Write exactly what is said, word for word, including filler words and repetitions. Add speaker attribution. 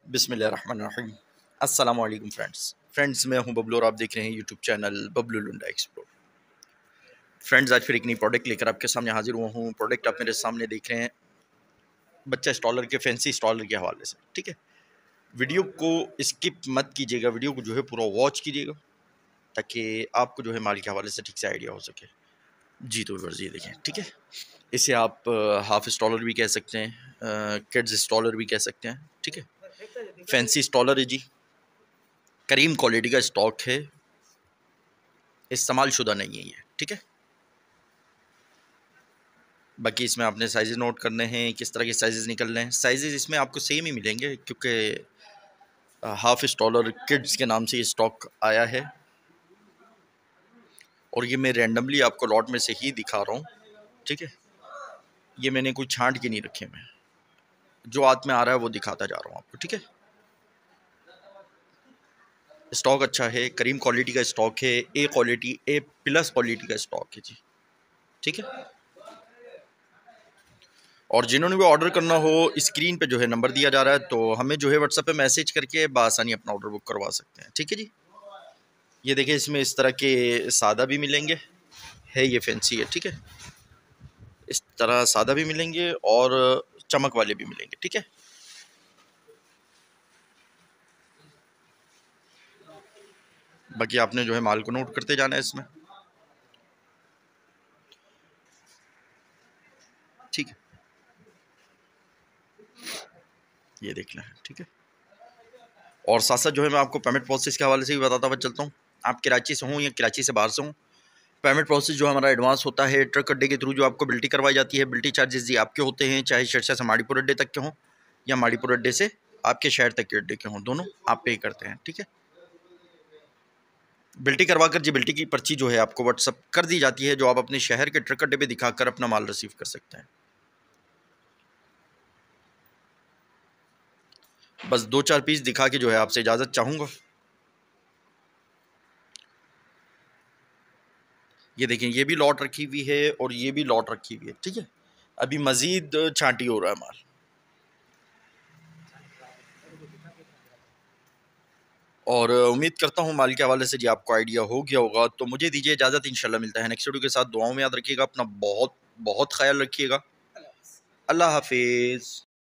Speaker 1: बिस्मिल्लाहिर्रहमानिर्रहीम। अस्सलाम वालेकुम फ्रेंड्स फ्रेंड्स मैं हूं बबलू और आप देख रहे हैं यूट्यूब चैनल बबलू लुंडा एक्सप्लोर। फ्रेंड्स आज फिर एक नई प्रोडक्ट लेकर आपके सामने हाजिर हुआ हूं। प्रोडक्ट आप मेरे सामने देख रहे हैं बच्चा स्टॉलर के फैंसी स्टॉलर के हवाले से। ठीक है, वीडियो को स्किप मत कीजिएगा, वीडियो को जो है पूरा वॉच कीजिएगा ताकि आपको जो है माल के हवाले से ठीक से आइडिया हो सके। जी तो व्यूअर्स ये देखें, ठीक है, इसे आप हाफ स्टॉलर भी कह सकते हैं, किड्स स्टॉलर भी कह सकते हैं। ठीक है, फैंसी स्टॉलर है जी, करीम क्वालिटी का स्टॉक है, इस्तेमाल शुदा नहीं है ये। ठीक है, बाकी इसमें आपने साइज़ नोट करने हैं, किस तरह के साइज़ निकल रहे हैं। साइज़ इसमें आपको सेम ही मिलेंगे क्योंकि हाफ स्टॉलर किड्स के नाम से ये स्टॉक आया है और ये मैं रैंडमली आपको लॉट में से ही दिखा रहा हूँ। ठीक है, ये मैंने कोई छांट के नहीं रखे, मैं जो हाथ में आ रहा है वो दिखाता जा रहा हूँ आपको। ठीक है, स्टॉक अच्छा है, करीम क्वालिटी का स्टॉक है, A quality A plus quality का स्टॉक है जी। ठीक है, और जिन्होंने भी ऑर्डर करना हो स्क्रीन पे जो है नंबर दिया जा रहा है, तो हमें जो है व्हाट्सएप पे मैसेज करके बआसानी अपना ऑर्डर बुक करवा सकते हैं। ठीक है जी, ये देखिए इसमें इस तरह के सादा भी मिलेंगे, है ये फैंसी है। ठीक है, इस तरह सादा भी मिलेंगे और चमक वाले भी मिलेंगे। ठीक है, बाकी आपने जो है माल को नोट करते जाना है इसमें। ठीक है, ये देख लें। ठीक है, और साथ साथ जो है मैं आपको पेमेंट प्रोसेस के हवाले से भी बताता हुआ चलता हूँ। आप कराची से हों या कराची से बाहर से हों, पेमेंट प्रोसेस जो हमारा एडवांस होता है ट्रक अड्डे के थ्रू जो आपको बिल्टी करवाई जाती है। बिल्टी चार्जेस जी आपके होते हैं, चाहे शर्शा से माड़ीपुर अड्डे तक के हों या माड़ीपुर अड्डे से आपके शहर तक के अड्डे के हों, दोनों आप पे करते हैं। ठीक है, बिल्टी करवा कर जी बिल्टी की पर्ची जो है आपको व्हाट्सअप कर दी जाती है, जो आप अपने शहर के ट्रक अड्डे पे दिखाकर अपना माल रिसीव कर सकते हैं। बस दो चार पीस दिखा के जो है आपसे इजाज़त चाहूँगा। ये देखें, ये भी लॉट रखी हुई है और ये भी लॉट रखी हुई है। ठीक है, अभी मज़ीद छांटी हो रहा है माल। और उम्मीद करता हूँ माल के हवाले से जी आपको आइडिया हो गया होगा। तो मुझे दीजिए इजाज़त, इंशाल्लाह मिलता है नेक्स्ट वीडियो के साथ। दुआओं में याद रखिएगा, अपना बहुत बहुत ख्याल रखिएगा। अल्लाह हाफिज़।